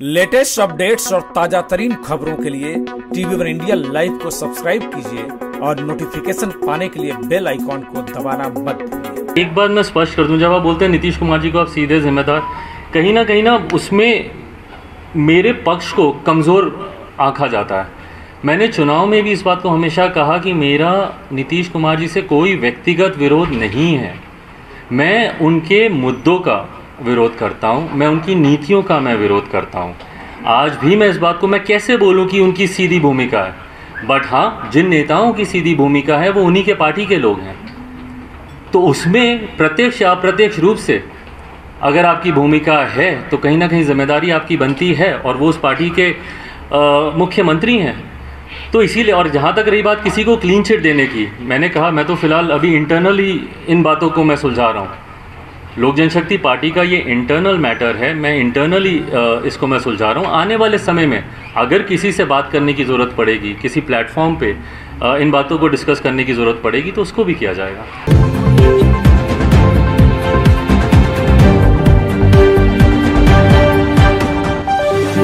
Latest updates और ताजा तरीन खबरों के लिए टीवी वन इंडिया लाइव को सब्सक्राइब कीजिए और नोटिफिकेशन पाने के लिए बेल आइकॉन को दबाना मत भूलिए। एक बात मैं स्पष्ट कर दूं, जब आप बोलते हैं नीतीश कुमार जी को आप सीधे जिम्मेदार, कहीं ना उसमें मेरे पक्ष को कमज़ोर आंका जाता है। मैंने चुनाव में भी इस बात को हमेशा कहा कि मेरा नीतीश कुमार जी से कोई व्यक्तिगत विरोध नहीं है। मैं उनके मुद्दों का विरोध करता हूं, मैं उनकी नीतियों का मैं विरोध करता हूं। आज भी मैं इस बात को मैं कैसे बोलूं कि उनकी सीधी भूमिका है, बट हाँ, जिन नेताओं की सीधी भूमिका है वो उन्हीं के पार्टी के लोग हैं। तो उसमें प्रत्यक्ष या अप्रत्यक्ष रूप से अगर आपकी भूमिका है तो कहीं ना कहीं जिम्मेदारी आपकी बनती है, और वो उस पार्टी के मुख्यमंत्री हैं। तो इसीलिए, और जहाँ तक रही बात किसी को क्लीन चिट देने की, मैंने कहा मैं तो फिलहाल अभी इंटरनली इन बातों को मैं सुलझा रहा हूँ। लोक जनशक्ति पार्टी का ये इंटरनल मैटर है, मैं इंटरनली इसको मैं सुलझा रहा हूँ। आने वाले समय में अगर किसी से बात करने की ज़रूरत पड़ेगी, किसी प्लेटफॉर्म पे इन बातों को डिस्कस करने की ज़रूरत पड़ेगी, तो उसको भी किया जाएगा।